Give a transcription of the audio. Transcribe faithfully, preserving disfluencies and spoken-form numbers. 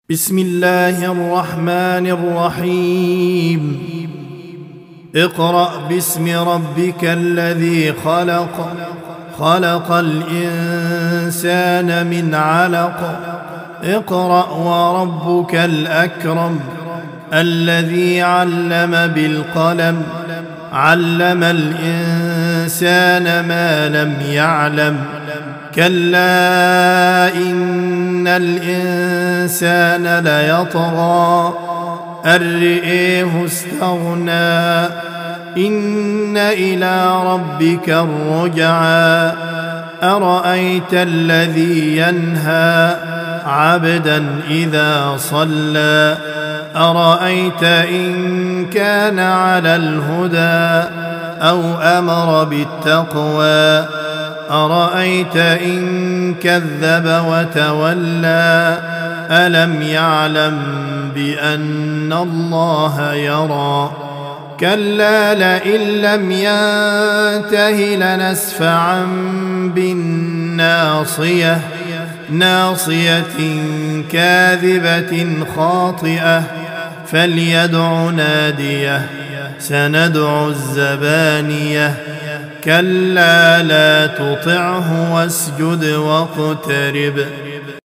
بسم الله الرحمن الرحيم اقرأ باسم ربك الذي خلق خلق الإنسان من علق اقرأ وربك الأكرم الذي علم بالقلم علم الإنسان ما لم يعلم كلا إن الإنسان ليطغى أن رآه استغنى إن إلى ربك الرجعى أرأيت الذي ينهى عبدا إذا صلى أرأيت إن كان على الهدى أو أمر بالتقوى أرأيت إن كذب وتولى ألم يعلم بأن الله يرى كلا لئن لم ينته لنسفعا بالناصية ناصية كاذبة خاطئة فليدع ناديه سندع الزبانية كلا لا تطعه واسجد واقترب